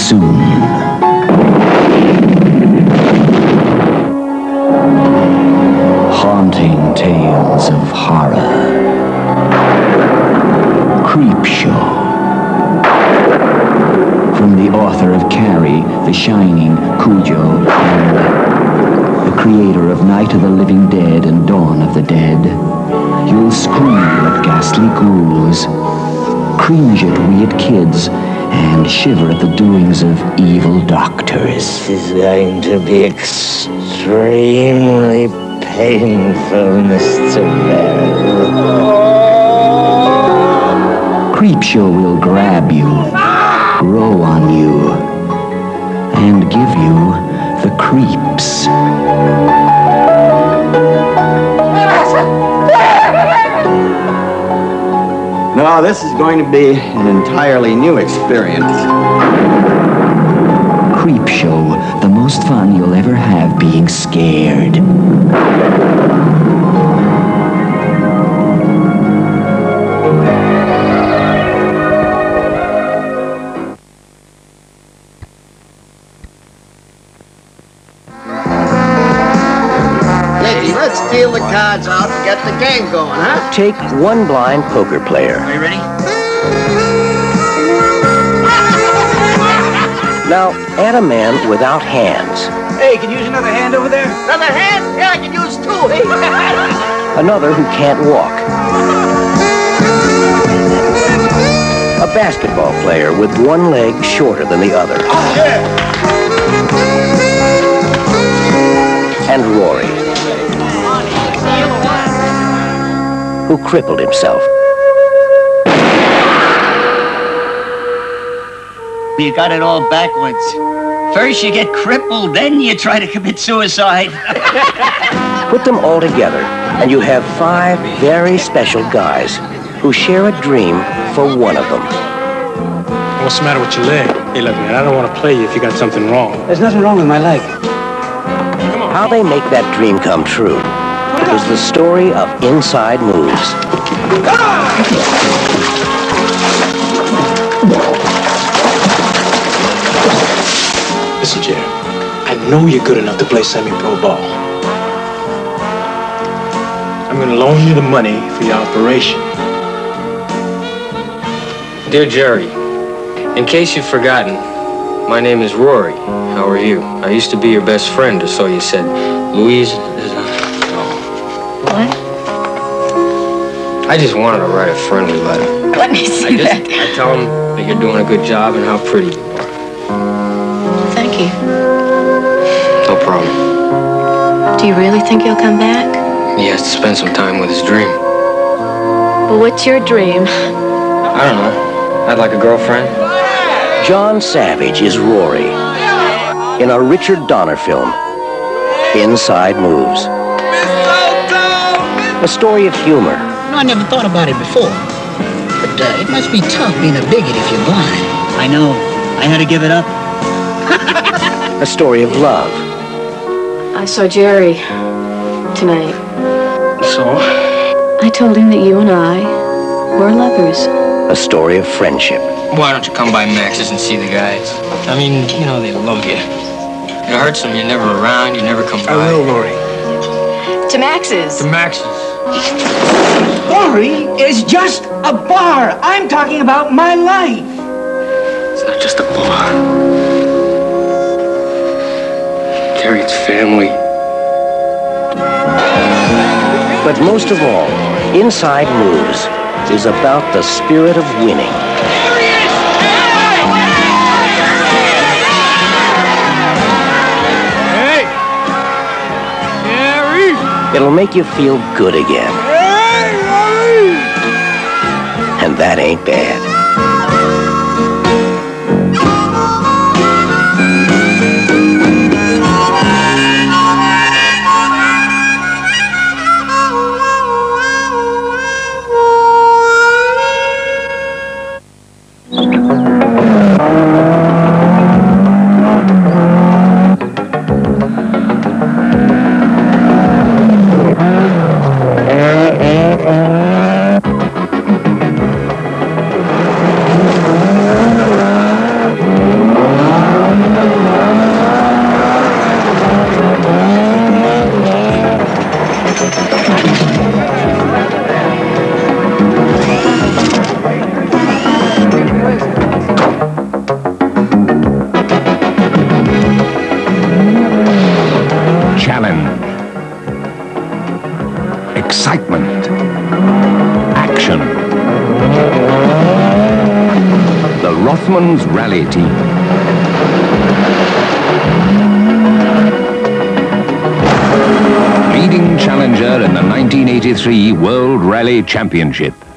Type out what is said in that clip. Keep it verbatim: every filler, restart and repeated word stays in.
soon. Haunting tales of horror. Creepshow. From the author of Carrie, The Shining, Cujo, and the creator of Night of the Living Dead and Dawn of the Dead, you'll scream at ghastly ghouls, cringe at weird kids, and shiver at the doings of evil doctors. This is going to be extremely painful, Mister Bell. Creepshow will grab you, grow on you, and give you the creeps. No, this is going to be an entirely new experience. Creepshow, the most fun you'll ever have being scared. Let's deal the cards out and get the game going, huh? Take one blind poker player. Are you ready? Now, add a man without hands. Hey, can you use another hand over there? Another hand? Yeah, I can use two. Another who can't walk. A basketball player with one leg shorter than the other. Oh, yeah. And Rory, who crippled himself. You got it all backwards. First you get crippled, then you try to commit suicide. Put them all together, and you have five very special guys who share a dream for one of them. What's the matter with your leg? Hey, look, man, I don't want to play you if you got something wrong. There's nothing wrong with my leg. How they make that dream come true is the story of Inside Moves. Listen, Jerry, I know you're good enough to play semi-pro ball. I'm going to loan you the money for your operation. Dear Jerry, in case you've forgotten, my name is Rory. How are you? I used to be your best friend, or so you said. Louise... What? I just wanted to write a friendly letter. Let me see I just, that. I tell him that you're doing a good job and how pretty you are. Thank you. No problem. Do you really think he'll come back? He has to spend some time with his dream. Well, what's your dream? I don't know. I'd like a girlfriend. John Savage is Rory in a Richard Donner film, Inside Moves. A story of humor. No, I never thought about it before. But uh, it must be tough being a bigot if you're blind. I know. I had to give it up. A story of love. I saw Jerry tonight. So? I told him that you and I were lovers. A story of friendship. Why don't you come by Max's and see the guys? I mean, you know, they love you. It hurts them. You're never around. You never come by. I will, Rory. To Max's. To Max's. Rory is just a bar. I'm talking about my life. It's not just a bar. Terry, it's family. But most of all, Inside Moves is about the spirit of winning. Hey! Jerry! It'll make you feel good again. And that ain't bad. challenge, excitement, action. The Rothmans Rally Team. Leading challenger in the nineteen eighty-three World Rally Championship.